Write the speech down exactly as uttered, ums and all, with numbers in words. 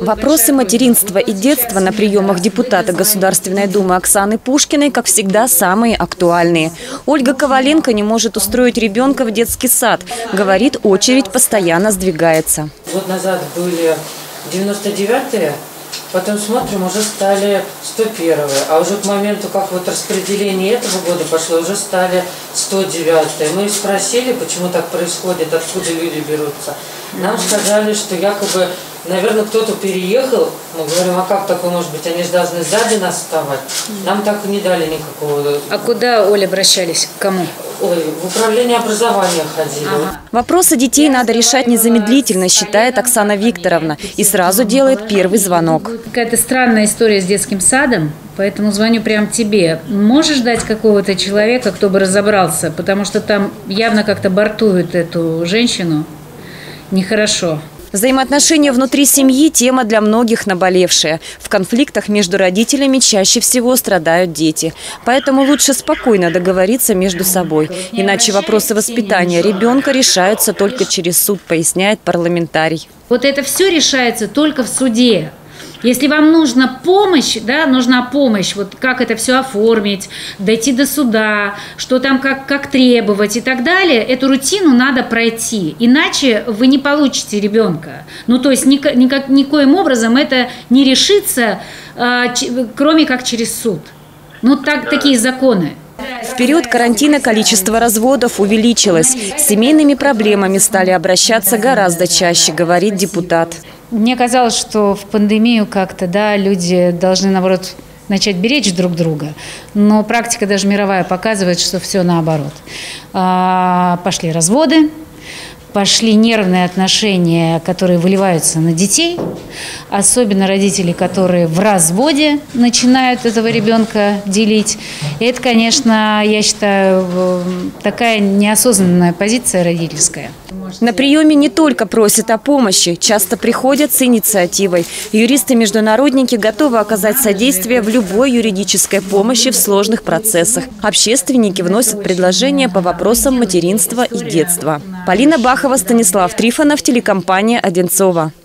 Вопросы материнства и детства на приемах депутата Государственной Думы Оксаны Пушкиной, как всегда, самые актуальные. Ольга Коваленко не может устроить ребенка в детский сад. Говорит, очередь постоянно сдвигается. Год назад были девяносто девятые, потом смотрим, уже стали сто первые. А уже к моменту, как вот распределение этого года пошло, уже стали сто девятые. Мы спросили, почему так происходит, откуда люди берутся. Нам сказали, что якобы, наверное, кто-то переехал. Мы говорим, а как такое может быть? Они же должны сзади нас вставать. Нам так и не дали никакого. А куда, Оля, обращались? К кому? Ой, в управление образования ходили. Ага. Вопросы детей надо решать незамедлительно, считает Оксана Викторовна. И сразу делает первый звонок. Какая-то странная история с детским садом, поэтому звоню прямо тебе. Можешь дать какого-то человека, кто бы разобрался? Потому что там явно как-то бортуют эту женщину. Нехорошо. Взаимоотношения внутри семьи – тема для многих наболевшая. В конфликтах между родителями чаще всего страдают дети. Поэтому лучше спокойно договориться между собой. Иначе вопросы воспитания ребенка решаются только через суд, поясняет парламентарий. Вот это все решается только в суде. Если вам нужна помощь, да, нужна помощь, вот как это все оформить, дойти до суда, что там как, как требовать и так далее, эту рутину надо пройти, иначе вы не получите ребенка. Ну, то есть никак, никак, никоим образом это не решится, э, ч, кроме как через суд. Ну, так, такие законы. В период карантина количество разводов увеличилось. С семейными проблемами стали обращаться гораздо чаще, говорит депутат. Мне казалось, что в пандемию как-то, да, люди должны, наоборот, начать беречь друг друга. Но практика даже мировая показывает, что все наоборот. Пошли разводы, пошли нервные отношения, которые выливаются на детей. Особенно родители, которые в разводе начинают этого ребенка делить. И это, конечно, я считаю, такая неосознанная позиция родительская. На приеме не только просят о помощи, часто приходят с инициативой. Юристы-международники готовы оказать содействие в любой юридической помощи в сложных процессах. Общественники вносят предложения по вопросам материнства и детства. Полина Бахова, Станислав Трифонов, телекомпания «Одинцово».